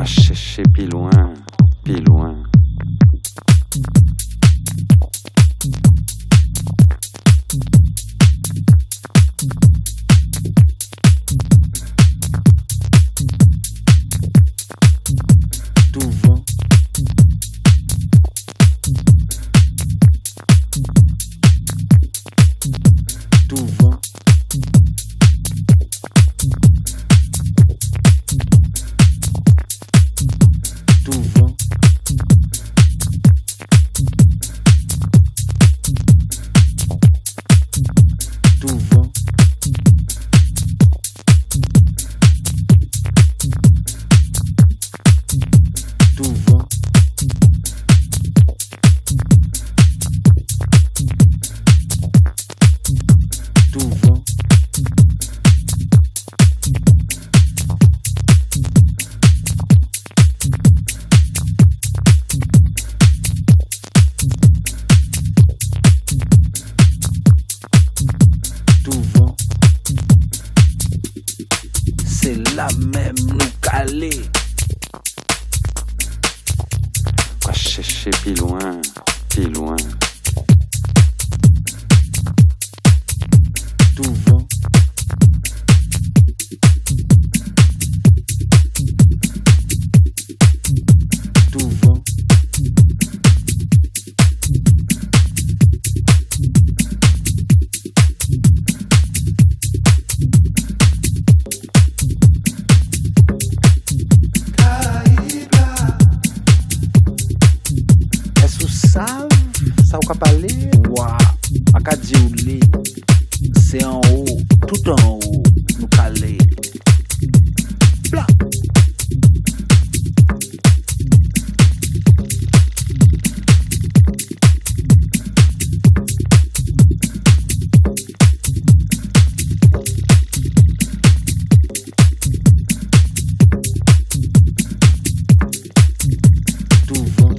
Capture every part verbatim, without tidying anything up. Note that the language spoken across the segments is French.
va chercher plus loin, plus loin. Tout vent. Tout vent. Tout vent. Tout vent. Tout vent. Tout vent. Tout vent. C'est la même nous caler. Va chercher plus loin, plus loin. Tout vent. Tout vent. Caraïbe. Est-ce que vous savez, ça vous parler? Waouh, à qu'à Julien, c'est en haut, tout en haut, nous caler. Blah. Tout vent.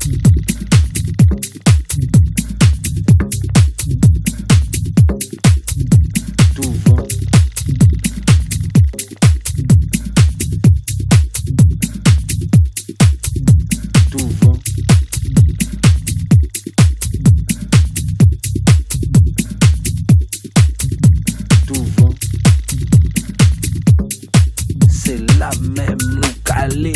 Tout vent. Tout vent. Tout vent. C'est la même nous caler.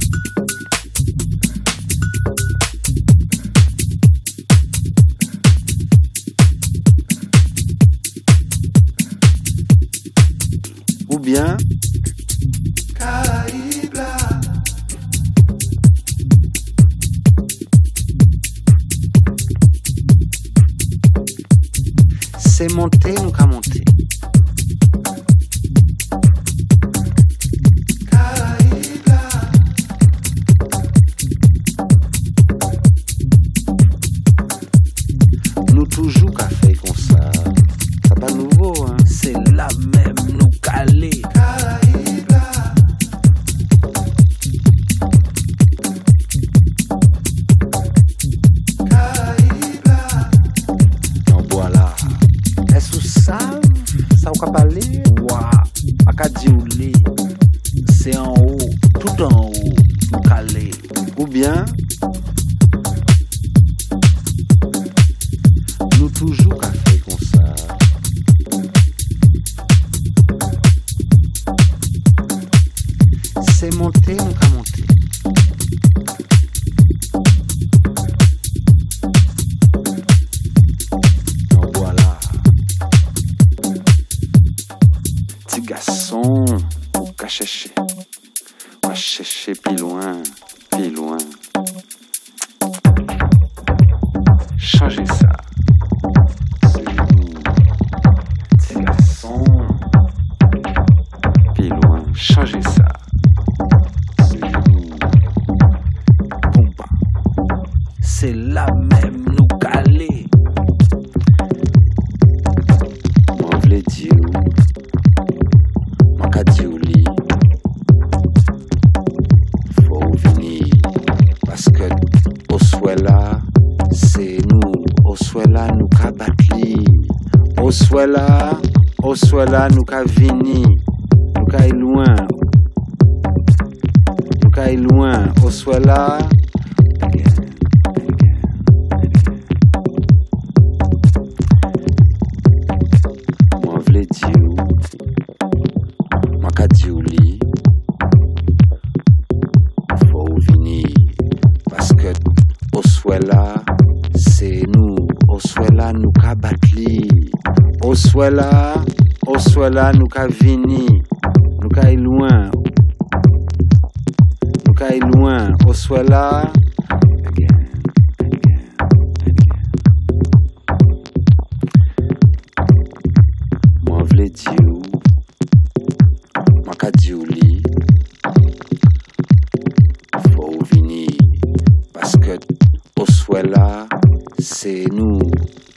Ou bien Caraïbe. C'est monter, on va monter. Caraïbe. Nous toujours qu'à faire comme ça. C'est pas nouveau, hein. C'est la même nous caler. Caraïbe. Caraïbe. En voilà. Est-ce que vous savez, ça vous parler? Waouh, à qu'à Julien, c'est en haut, tout en haut, nous caler. Ou bien, nous toujours qu'à faire comme ça. C'est monter, on va monter. En voilà. Petit garçon, on va chercher. On va chercher plus loin, plus loin. Changez ça. C'est nous. Petit garçon. Plus loin. Changez ça. C'est nous. Bomba. C'est la même nous caler. Moi v'lais dire. Moi qu'a dit au lit. Faut venir. Parce que au souhait là, c'est nous. Au souhait là, nous qu'a battu. Au souhait là, au souhait là, nous qu'a vini. Nous qu'a loin. ka loin, au soit là. Moi vle dire, moi ka dire li, faut venir parce que au soit là, c'est nous, au soit là nous ka batli, au soit là, au soit là nous ka venir, nous ka loin. Kay loin, au soit là. Moi vle dire, moi ka dire li, faut venir parce que au soit là, c'est nous,